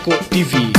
Dako TV.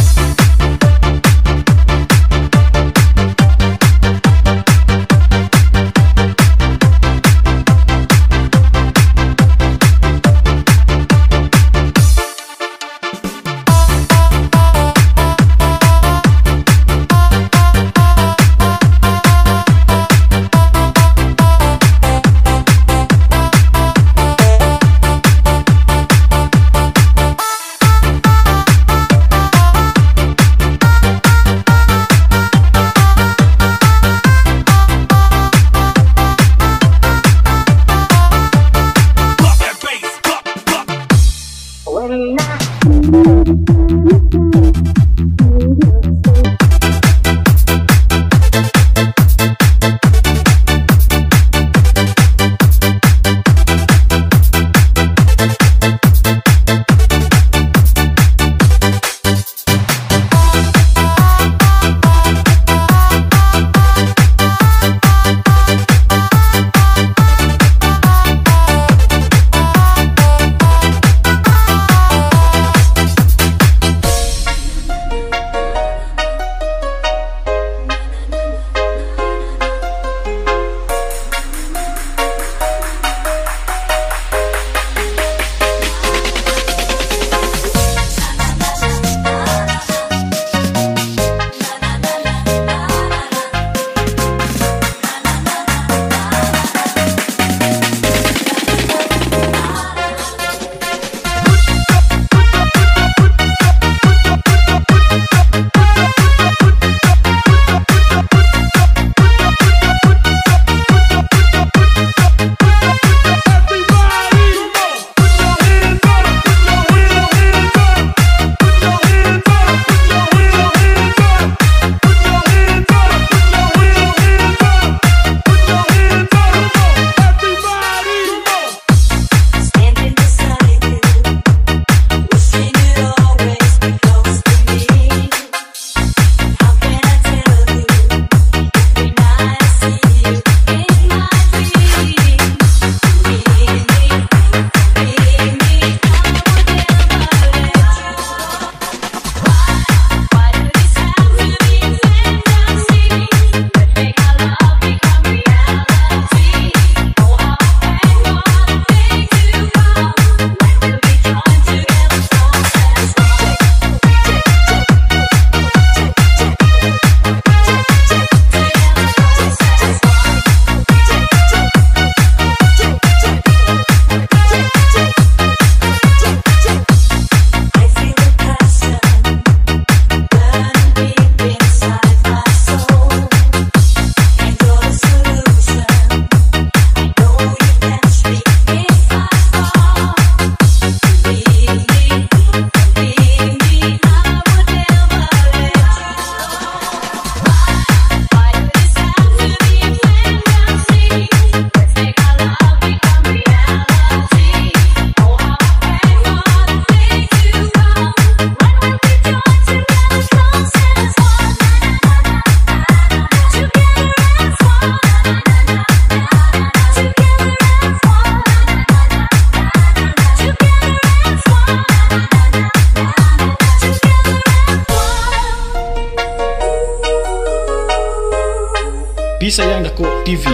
Sayang Dako TV.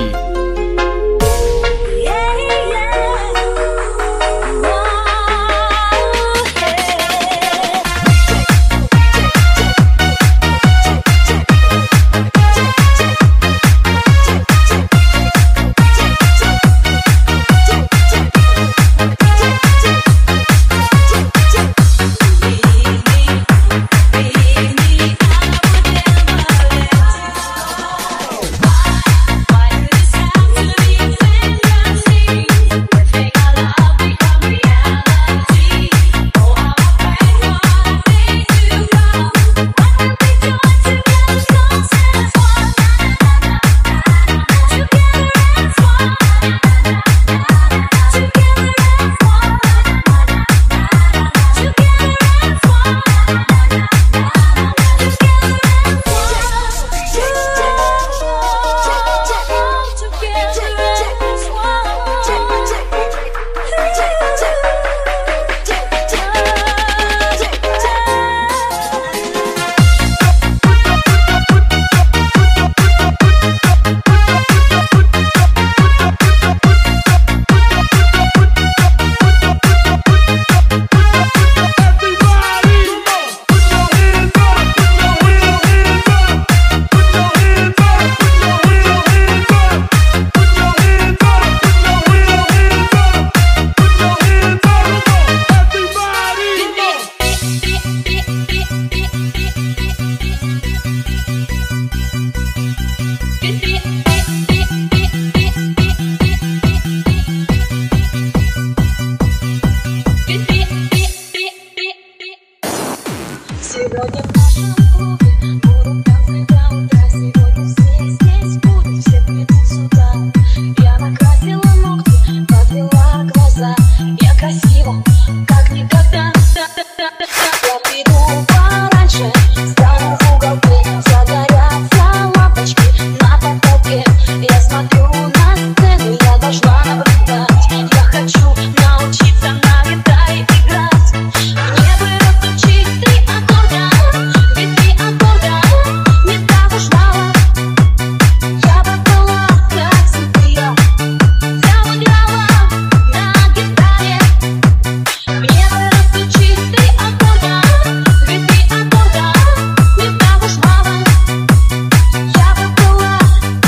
Сегодня в нашем клубе будут танцы до утра. Сегодня все здесь будут, все придут сюда. Я накрасила ногти, подвела глаза. Я красива, как никогда. Я приду пораньше, стану в уголке. Загорятся лампочки на потолке. Я смотрю на сцену, я должна наблюдать. Я хочу научиться на гитаре играть. Мне бы разучить 3 аккорда, ведь 3 аккорда не так уж мало. Я бы была как Земфира, я бы играла на гитаре. Мне бы разучить 3 аккорда, ведь 3 аккорда не так уж мало. Я бы была,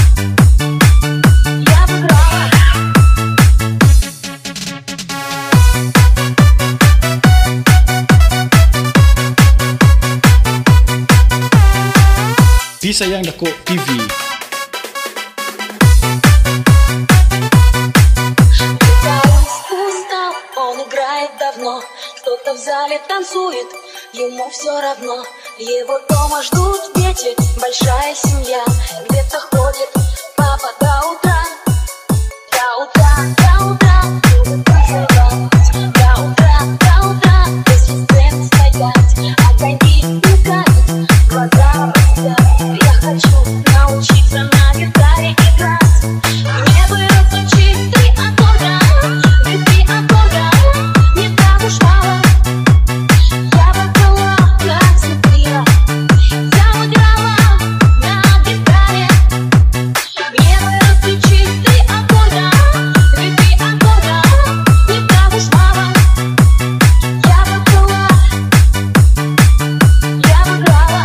я бы играла. Bisa yang dako TV. Гитарист устал, он играет давно. Кто-то в зале танцует, ему все равно. Его дома ждут дети, большая семья. Где-то ходит папа до утра. До утра, до утра, любит танцевать. До утра, если сцены стоять. Огоньки мигают, глаза блестят. Я хочу научиться на гитаре играть. Мне бы разучить 3 аккорда, ведь 3 аккорда не так уж мало. Я бы была как Земфира, я бы играла на гитаре. Мне бы разучить 3 аккорда, ведь 3 аккорда не так уж мало. Я бы была, я бы играла.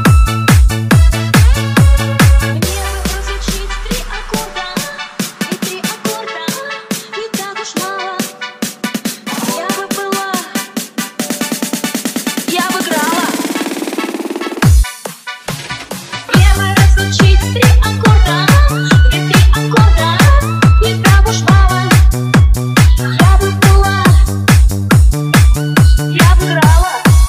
Мне бы разучить 3 аккорда, ведь 3 аккорда не так уж мало. Я бы была, я бы играла. Мне бы разучить 3 аккорда, ведь 3 аккорда не так уж мало. Я бы была, я бы играла.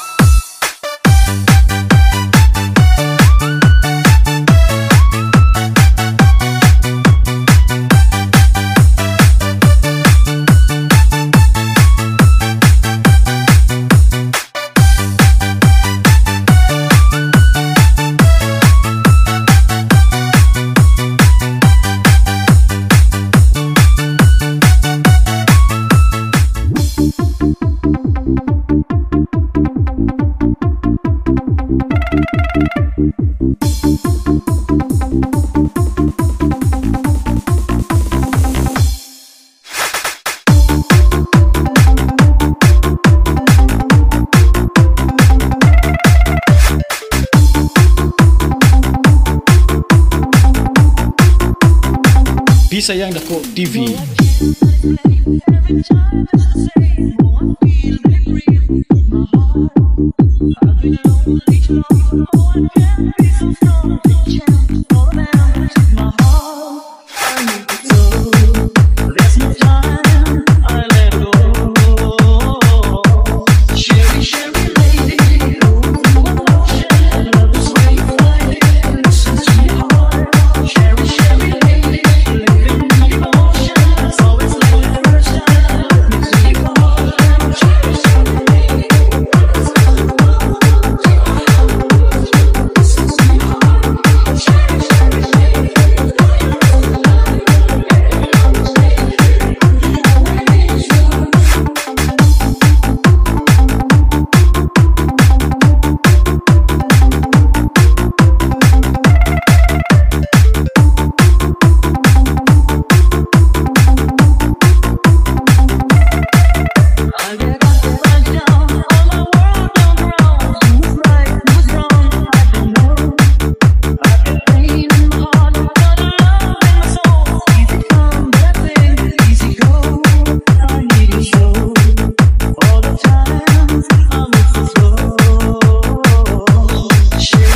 Bisa yang dako TV.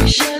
еще